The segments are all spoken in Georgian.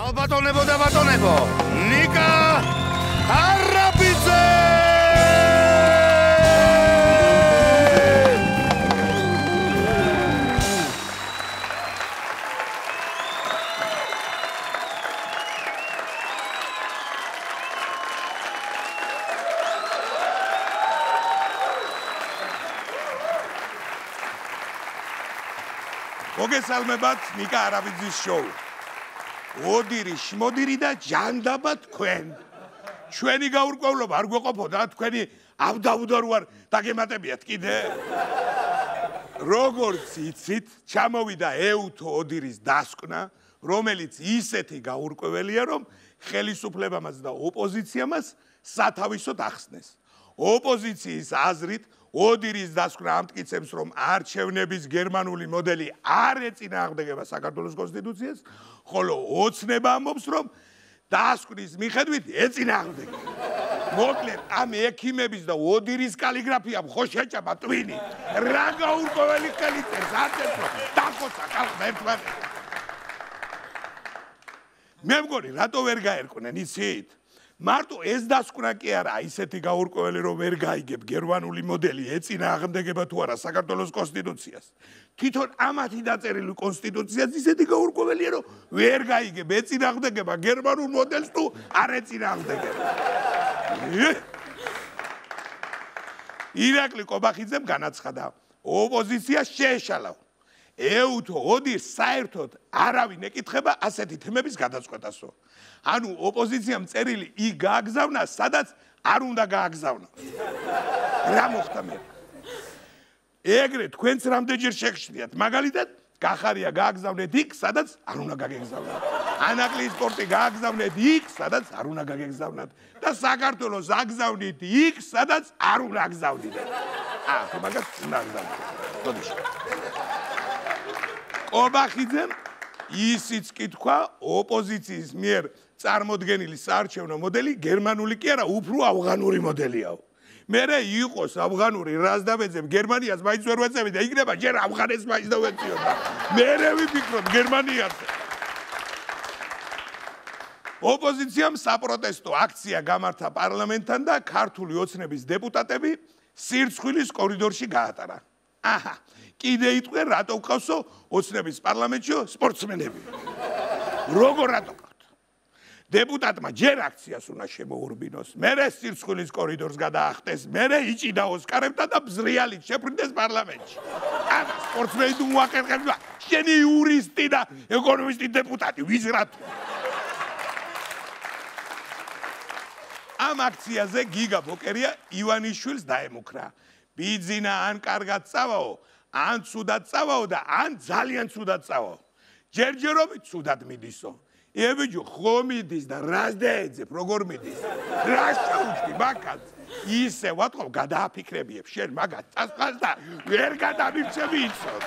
ალბატონებო და ბატონებო, ნიკა არაბიძე! მოგესალმებათ ნიკა არაბიძის შოუ. ოდირი, შმოდირი და ჯანდაბა თქვენ. ჩვენი გაურკვევლობა არ გვეყოფოდა, თქვენი ავდაუდარ ვარ დაგემატებიათ კიდე. როგორც იცით, ჩამოვიდა ეუთო ოდირის დასკვნა, რომელიც ისეთი გაურკვეველია, რომ ხელისუფლებამაც და ოპოზიციამაც სათავისოდ ახსნეს. ოპოზიციის აზრით ოდირის დასკვნა ამტკიცებს, რომ არჩევნების გერმანული მოდელი არ ეწინააღმდეგება საქართველოს კონსტიტუციას, ხოლო ოცნება ამბობს, რომ დასკვნის მიხედვით ეწინააღმდეგება. მოკლედ, ამ ექიმების და ოდირის კალიგრაფიამ ხო შეჭამა ტვინი. რა გაურკვეველი ხელი წერს, აწევს, რომ დახოცა ხალხმა ერთმანეთს. მე მგონი, რატო ვერ გაერკვნენ, იცით? მარტო ეს დასკვნა კი არა, ისეთი გაურკვეველი რომ ვერ გაიგებ გერმანული მოდელი ეწინააღმდეგება თუ არა საქართველოს კონსტიტუციას. თვითონ ამათი დაწერილი კონსტიტუციაც ისეთი გაურკვეველია, რომ ვერ გაიგებ ეწინააღმდეგება გერმანულ მოდელს თუ არ ეწინააღმდეგება. ირაკლი კობახიძემ განაცხადა, ოპოზიცია შეეშალა. ეუთო ოდირს საერთოდ არავინ ეკითხება ასეთი თემების გადაწყვეტასო. ანუ ოპოზიციამ წერილი იქ გააგზავნა, სადაც არ უნდა გააგზავნოს. რა მოხდა მე? ეგრე თქვენც რამდენჯერ შეგშნიათ, მაგალითად, გახარია გააგზავნეთ იქ, სადაც არ უნდა გაგეგზავნათ. ანაკლიის სპორტი გააგზავნეთ იქ, სადაც არ უნდა გაგეგზავნათ და საქართველოს აგზავნით იქ, სადაც არ უნდა აგზავნით. ხო მაგას უნდა აგზავნოთ. კობახიძემ ისიც კითხვა ოპოზიციის მიერ წარმოდგენილი საარჩევნო მოდელი გერმანული კი არა, უფრო ავღანური მოდელიაო. მერე იყოს ავღანური, რას დავეძებ გერმანიას მაინც ვერ ვეწევი და იქნება ჯერ ავღანეთს მაინც დავეწიო და მერე ვიფიქროთ გერმანიაზე. ოპოზიციამ საპროტესტო აქცია გამართა პარლამენტთან და ქართული ოცნების დეპუტატები სირცხვილის კორიდორში გაატარა. აჰა, კიდე იტყვენ რატო გყავსო ოცნების პარლამენტში სპორტსმენები. როგორ რატო გყავთ? დეპუტატმა ჯერ აქციას უნდა შემოურბინოს, მერე სირცხვილის კორიდორს გადაახტეს, მერე იჭიდაოს კარებთან და ბზრიალით შეფრინდეს პარლამენტში. ამა სპორტსმენი თუ მოახერხებს, შენი იურისტი და ეკონომისტი დეპუტატი, ვის რატო? ამ აქციაზე გიგა ბოკერია ივანიშვილს დაემუქრა. ბიძინა ან კარგად წავაო, ან ცუდად წავაო და ან ძალიან ცუდად წავაო. ჯერჯერობით ცუდად მიდისო. ებიჯო ხო მიდის და რას დაეძებ, როგორ მიდის? რა შეუჩდი მაგაც? ისე ვატყობ გადააფიქრებიებ შენ მაგაც წასწას და ვერ გადამირჩევი იცოდ.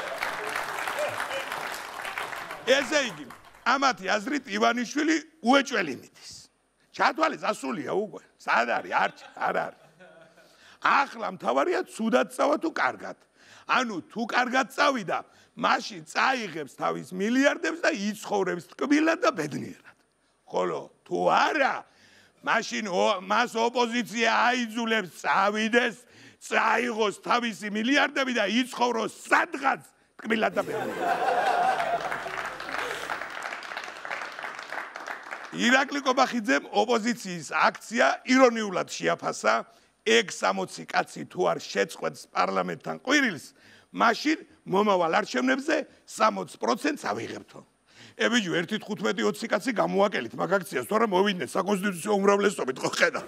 ესე იგი, ამათი აზრით ივანიშვილი უეჭველი მიდის. ჩათვალე წასულია უკვე. სად არის? არ არის. ახლა მთავარია ცუდად წავა თუ კარგად. ანუ თუ კარგად წავიდა, მაშინ წაიღებს თავის მილიარდებს და იცხოვრებს ტკბილად და ბედნიერად. ხოლო თუ არა, მაშინ მას ოპოზიცია აიძულებს წავიდეს, წაიღოს თავისი მილიარდები და იცხოვროს სადღაც ტკბილად და ბედნიერად. ირაკლი კობახიძემ ოპოზიციის აქცია ირონიულად შეაფასა. 60 კაცი თუ არ შეწყვეტს პარლამენტთან ყვირილს, მაშინ მომავალ არჩევნებზე 60%-ს ავიღებთო. ებიჯო 1.15-20 კაცი გამოაკელით მაგ აქციას, თორემ მოვიდნენ საკონსტიტუციო უმრავლესობით, ხო ხედავ.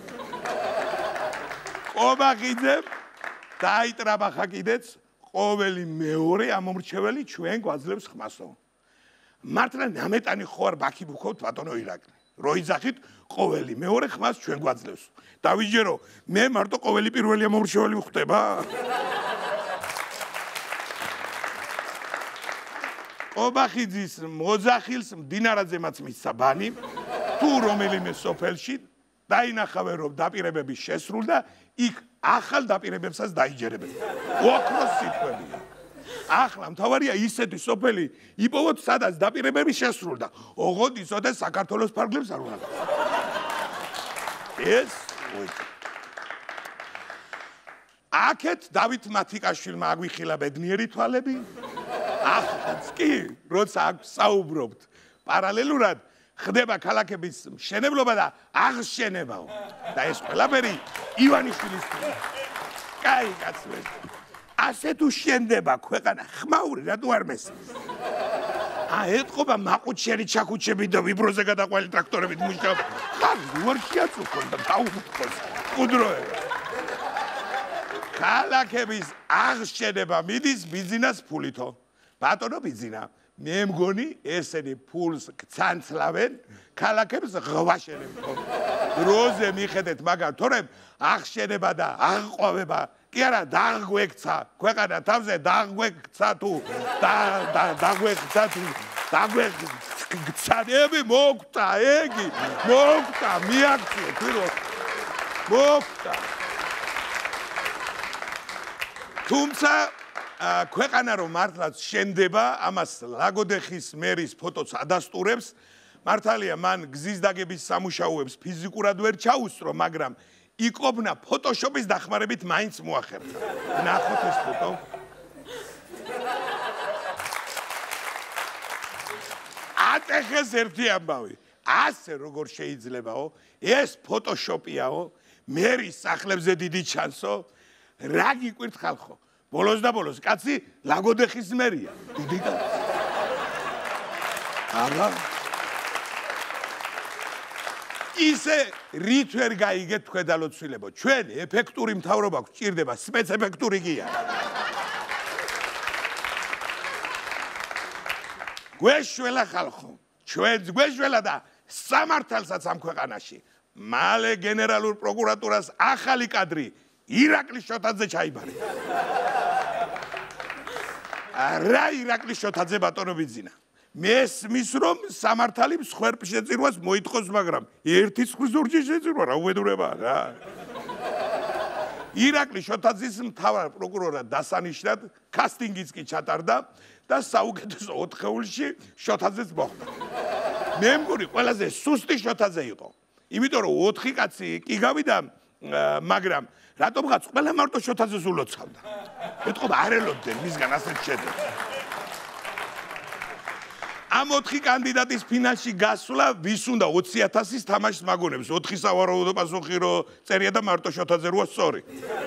კობახიძემ დაიტრაბახა კიდეც ყოველი მეორე ამომრჩეველი ჩვენ გვაძლევს ხმასო. მართლა ნამეტანი ხო არ ბაქი ვუქობთ ბატონო ირაკლი. რო იძახით ყოველი მეორე ხმას ჩვენ გვაძლევს. დავიჯერო, მე მარტო ყოველი პირველი ამომრჩეველი ვხვდება. კობახიძის მოძახილს მდინარაძემაც მისცა ბანი, თუ რომელიმე სოფელში დაინახავენ რომ დაპირებები შესრულდა, იქ ახალ დაპირებებსაც დაიჯერებენ. ოქროს სიტყვებია. ახლა მთავარია ისეთი სოფელი იპოვოთ, სადაც დაპირებები შესრულდა. ოღონდ იცოდეს საქართველოს ფარგლებს არ უნდა. ეს აქეთ დავით მათიკაშვილმა აგვიხილა ბედნიერი თვალები. ახაც კი, როცა აქ საუბრობთ, პარალელურად ხდება ქალაქების მშენებლობა და აღშენებაო. და ეს ყველაფერი ივანიშვილის კაი კაცები. ასე თუ შენდება ქვეყანა, ხმაური რატო არ მესმის? ეთყობა მაყუჩერი ჩაკუჩები და ვიბროზე გადაყვალი ტრაქტორებით მუშაობ. ხან უარ შეაწუხონ და დაუხოს კუდროება. ქალაქების აღშენება მიდის ბიზნეს ფულითო. ბატონო ბიზნა, მე მგონი ესენი ფულს გცანცლავენ, ქალაქებს ღვაშენებო. დროზე მიხედეთ მაგარ თორემ აღშენება და აღყვავება კი არა დაგვექცა ქვეყანა თავზე დაგვექცა თუ დაგვექცა თუ დაგვექცადები მოგთა ეგი მოგთა მიაქციე თვითონ მოგთა თუმცა ქვეყანა რომ მართლაც შენდება ამას ლაგოდეხის მერის ფოტოც ადასტურებს მართალია მან გზის დაგების სამუშაოებს ფიზიკურად ვერ ჩაუსწრო მაგრამ იკობნა ფოტოშოპის დახმარებით მაინც მოახერხა. ნახოთ ეს ფოტო. ატეხეს ერთი ამბავი. ასე როგორ შეიძლებაო? ეს ფოტოშოპიაო, მერის სახლებზე დიდი ჩანსო, რა გიკვირთ ხალხო? ბოლოს და ბოლოს კაცი ლაგოდეხის მერია. დიდი კაცი. არა ისე რით ვერ გაიგეთ თქვენ დალოცვილებო ჩვენ ეფექტური მთავრობა გვჭირდება სპეცეფექტური გია გვეშველა ხალხო ჩვენ გვეშველა და სამართალსაც ამ ქვეყანაში მალე გენერალურ პროკურატურას ახალი კადრი ირაკლი შოთაძე ჩაიბარეთ რა ირაკლი შოთაძე ბატონო ბიძინა მესმის რომ სამართალი მსხვერპლ შეწირვას მოითხოვს მაგრამ ერთი ცხვრის ორჯერ შეწირვა რა უბედურება რა ირაკლი შოთაძის მთავარ პროკურორად დასანიშნად კასტინგიც კი ჩატარდა და საუკეთესო 4 ხეულში შოთაძეც მოხვდა მე მგონი ყველაზე სუსტი შოთაძე იყო იმიტომ რომ 4 კაცი კი გავიდა მაგრამ რატომღაც ყველა მარტო შოთაძეს ულოცავდა ეთყობა არ ელოდნენ მისგან ასეთ შედეგს ამ 4 კანდიდატის ფინალში გასვლა ვის უნდა 20,000-ის თამაშს მაგონებს 4 სავარაუდო პასუხი რო წერია და მარტო შოთაძე როა სწორი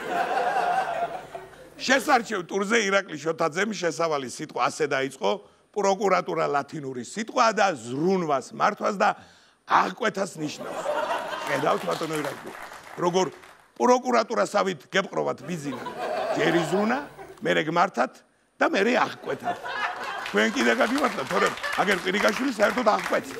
შესარჩევ ტურზე ირაკლი შოთაძემ შესავალი სიტყვა ასე დაიწყო პროკურატურა ლათინური სიტყვა და ზრუნვას მართვას და აღკვეთას ნიშნავს ხედავთ ბატონო ირაკლი როგორ პროკურატურასავით გეპყრობათ ბიზინა ჯერი ზრუნა მერე გმართათ და მერე აღკვეთათ თქვენ კიდე გაგიმართლა თორემ აგერ პირიკაშვილი საერთოდ აღკვეცი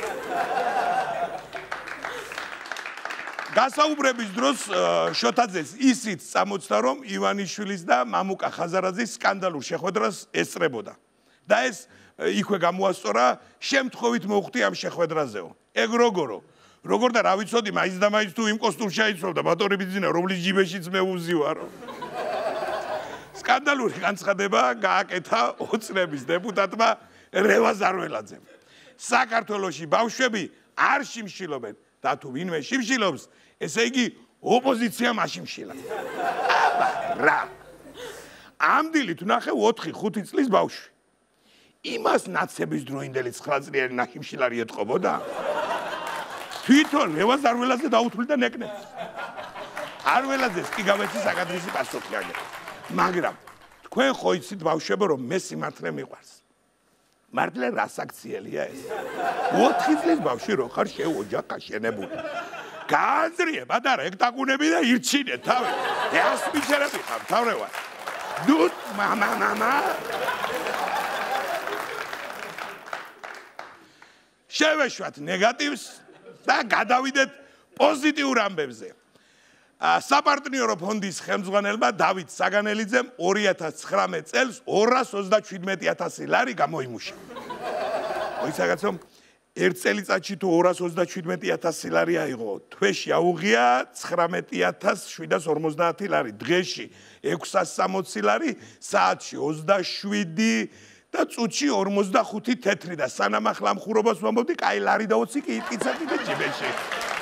გასაუბრების დროს შოთაძეს ისიც წამოწდა რომ ივანიშვილის და მამუკა ხაზარაძის სკანდალურ შეხვედრას ესწრებოდა და ეს იქვე გამოასწორა შემთხვევით მოხვდი ამ შეხვედრაზეო ეგ როგორ და რა ვიცოდი მაინც და მაინც თუ იმ კოსტუმს შეიცვალდა ბატონი ბიძინა რომლის ჯიბეშიც მე უზივარო სკანდალური განცხადება გააკეთა ოცნების დეპუტატმა რევაზ არველაძემ საქართველოში ბავშვები არ შიმშილობენ და თუ ვინმე შიმშილობს ესე იგი ოპოზიცია მაშიმშილა აბა რა ამდილით ნახე 4-5 წლის ბავშვი იმას ნაცების დროინდელი 9 წლიანი ნახიმშილარი ეთყობოდა თვითონ რევაზ არველაძე დაუთვლიდა ნეკნებს არველაძეს კი გავეცი საკადრისი პასუხი აგერ მაგრამ თქვენ ხო იცით ბავშვებო რომ მე სიმართლე მიყვარს მართლე რა საქციელია ეს 4 წლის ბავშვი რო ხარ შეოჯახა შენებული გააზრიებ და რექტაგუნები და ირჩინე თავი ეს მიჩერები ხარ თავრევა დუთ მამა შევეშვათ ნეგატივს და გადავიდეთ პოზიტიურ ამბებზე საპარტნიორო ფონდის ხელმძღვანელმა დავით საგანელიძემ 2019 წელს 237,000 ლარი გამოიმუშავა. ოიცაგაცო ერთ წელიწადში თუ 227.000 ლარი აიღო, თვეში აუღია 19.750 ლარი, დღეში 660 ლარი, საათში 27 და წუთში 45 თეთრი და სანამ ახლა მხურობას ვამბობდი, კაი ლარი და 20 კი იტკიცებდი და ჯიბეში.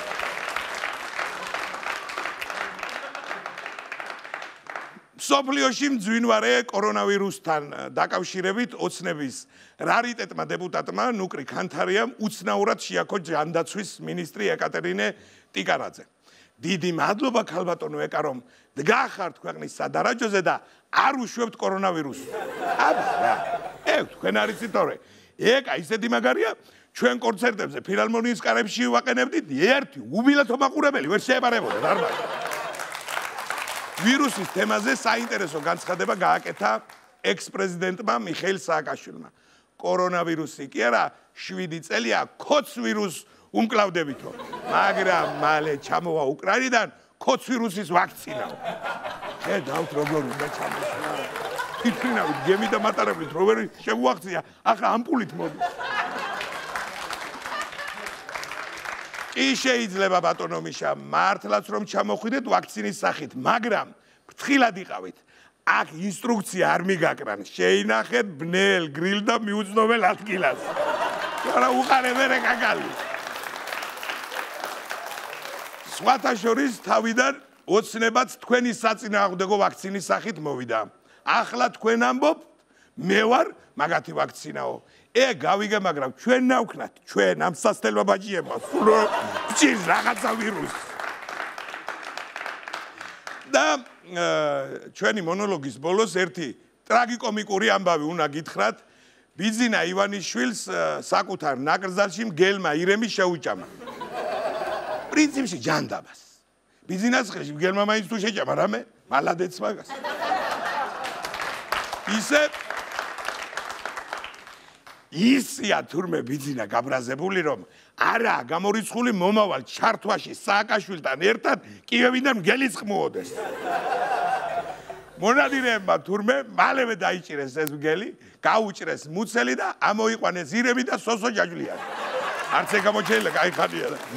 სოფლიოში მძვინვარე კორონავირუსთან დაკავშირებით ოცნების რარიტეტმა დეპუტატმა ნუკრი ქანთარიამ უცნაურად შეაქო ჯანდაცვის მინისტრი ეკატერინე ტიკარაძე. დიდი მადლობა ქალბატონო ეკა რომ დგახართ ქვეყნის სადარაჯოზე და არ უშვებთ კორონავირუსს. აბა რა. თქვენ არიცით თორე. ეკა ისეთი მაგარია ჩვენ კონცერტებზე ფილარმონიის კარებში ვაყენებდით ერთი უბილეთო მაყურებელი ვერ შეეპარებოდა დარბა. ვირუსის თემაზე საინტერესო განცხადება გააკეთა ექს-პრეზიდენტმა მიხეილ სააკაშვილმა. კორონავირუსი კი არა, 7 წელია ქოც ვირუსს უმკლავდებითო. მაგრამ მალე ჩამოვა უკრაინიდან ქოც ვირუსის ვაქცინაო. ხედავთ როგორ უნდა ჩამოსულა. თვითმფრინავით გემი და მატარებლით რო ვერ შემოაღწია, ახლა ამპულით მოდის. კი შეიძლება ბატონო მიშა, მართლაც რომ ჩამოხვიდეთ ვაქცინის სახით, მაგრამ ფრთხილად იყავით. აქ ინსტრუქცია არ მიგაკრან, შეინახეთ ბნელ, გრილ და მიუძნობელ ადგილას. არა უყარებენ ეკაკალი. სხვათა შორის თავიდან ოცნებაც თქვენი საწინააღმდეგო ვაქცინის სახით მოვიდა. ახლა თქვენ ამბობთ, მე ვარ მაგათი ვაქცინაო. გავიგე, მაგრამ ჩვენ ნავქნათ, ჩვენ ამ სასწელო ბაჯიებმა, სულ ჭირს რაღაცა ვირუსი. და ჩვენი მონოლოგის ბოლოს ერთი ტრაგიკომიკური ამბავი უნდა გითხრათ. ბიძინა ივანიშვილს საკუთარ ნაკრძალში მგელმა ირემი შეუჭამა. პრინციპში ჯანდაბას. ბიძინას ხელში მგელმა მაინც თუ შეჭამა რამე? მალადეც მაგას. ისია თურმე ბიძინა გაბრაზებული რომ არა გამორიცხული მომავალ ჩართვაში სააკაშვილთან ერთად კიევიდან მგელიც ყმუოდეს. მონადირეებმა თურმე მალევე დაიჭირეს ეს მგელი, გაუჭრეს მუცელი და ამოიყვანეს ირემი და სოსო ჯაჯვლიანი. არც ეგ გამოჩენილა, კაი ხანია და.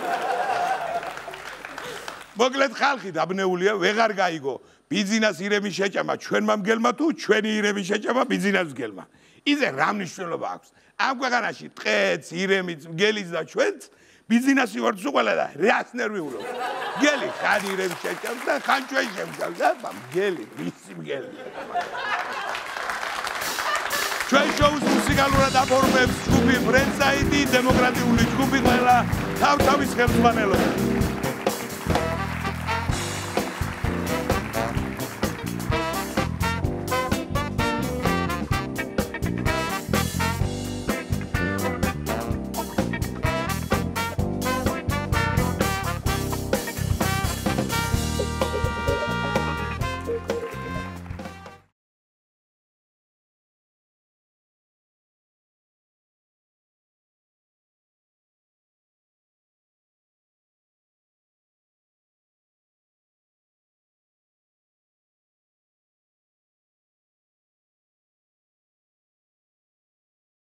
მოკლედ ხალხი დაბნეულია, ვეღარ გაიგო. ბიძინას ირემი შეჭამა ჩვენმა მგელმა თუ ჩვენი ირემი შეჭამა ბიძინას მგელმა. იზე რა მნიშვნელობა აქვს? ამ ქვეყანაში ტყეც, ირემიც, მგელიც და ჩვენც ბიძინას ვართ უყველა და რას ნერვიულობ? მგელი ხან ირემი შეჭამს და ხან ჩვენ შემჭამს და მგელი, ვისი მგელი? ჩვენ შოუს მუსიკალურად აფორმებს ჯგუფი ფრენდსაიდი, დემოკრატიული ჯგუფი ყველა თავ-თავის ხელმძღვანელობა.